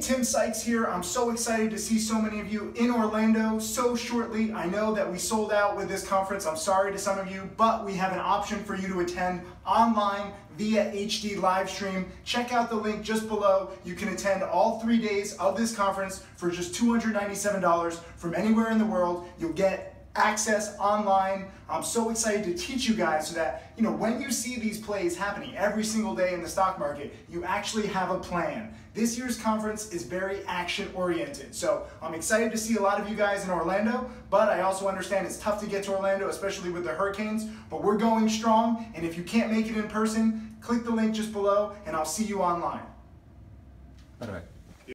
Tim Sykes here. I'm so excited to see so many of you in Orlando so shortly. I know that we sold out with this conference. I'm sorry to some of you, but we have an option for you to attend online via HD live stream. Check out the link just below. You can attend all 3 days of this conference for just $297 from anywhere in the world. You'll get access online. I'm so excited to teach you guys so that, when you see these plays happening every single day in the stock market, you actually have a plan. This year's conference is very action oriented. So I'm excited to see a lot of you guys in Orlando, but I also understand it's tough to get to Orlando, especially with the hurricanes, but we're going strong. And if you can't make it in person, click the link just below and I'll see you online. Perfect.